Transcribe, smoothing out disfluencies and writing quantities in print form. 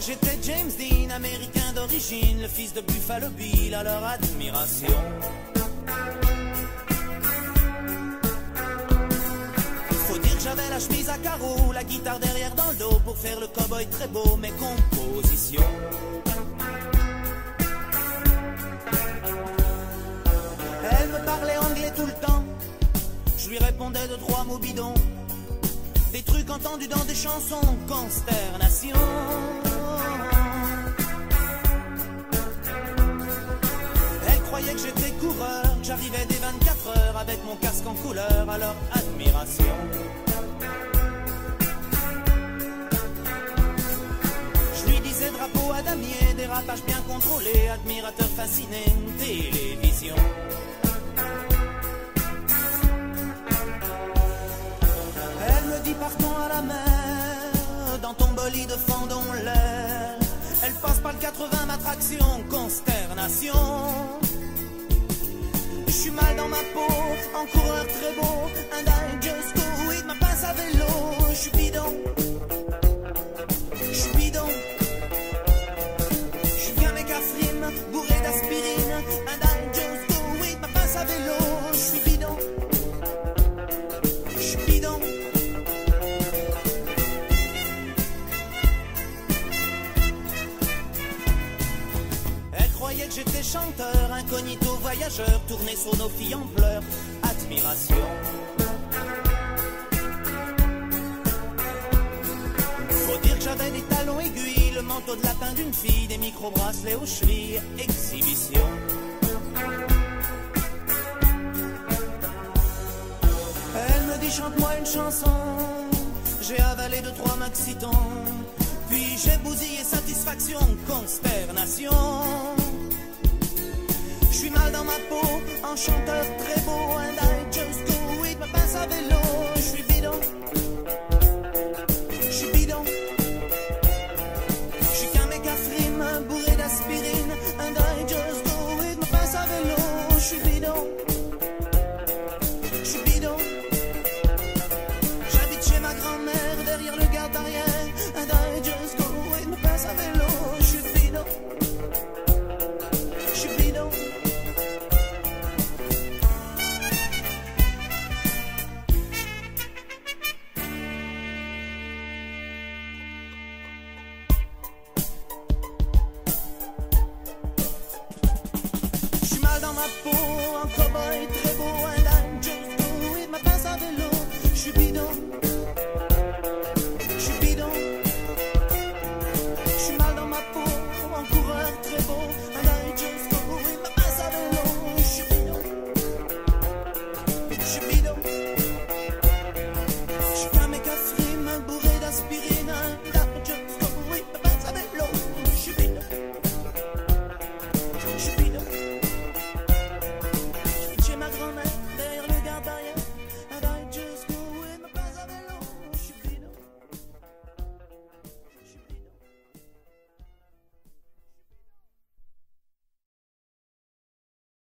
j'étais James Dean, américain d'origine, le fils de Buffalo Bill, à leur admiration. Faut dire que j'avais la chemise à carreaux, la guitare derrière dans le dos, pour faire le cow-boy très beau, mes compositions. Elle me parlait anglais tout le temps, je lui répondais de 3 mots bidons, des trucs entendus dans des chansons, consternation. Elle croyait que j'étais coureur, que j'arrivais des 24 heures avec mon casque en couleur, à leur admiration. Je lui disais drapeau à damier, dérapage bien contrôlé, admirateur fasciné, télévision. Elle me dit partons à la mer, dans ton bolide fendons l'air. Elle passe par le 80, ma traction, consternation. Je suis mal dans ma peau, en coureur très beau, and I just go with ma pince à vélo. Je suis bidon, je suis bidon. Je suis bien méga frime, bourré d'aspirine, and I just go with ma pince à vélo. Je suis bidon, je suis bidon. Elle croyait que j'étais chanteur, incognito voyageur, tourné sur nos filles en pleurs, admiration. Faut dire que j'avais des talons aiguilles, le manteau de lapin d'une fille, des micro-bracelets aux chevilles, exhibition. Elle me dit chante-moi une chanson, j'ai avalé 2-3 maxitons, puis j'ai bousillé satisfaction, consternation. Je suis mal dans ma peau, en chanteur très beau, and I just go with ma pince à vélo. Je suis bidon, je suis bidon. Je suis qu'un méga frime, bourré d'aspirine, and I just go with ma pince à vélo. Je suis bidon, je suis bidon. J'habite chez ma grand-mère, derrière le garde arrière, and I just go with ma pince à vélo. Je suis bidon, je suis bidon. Dans ma peau, un cow-boy très beau, and I just go with ma pince à vélo. Je suis bidon.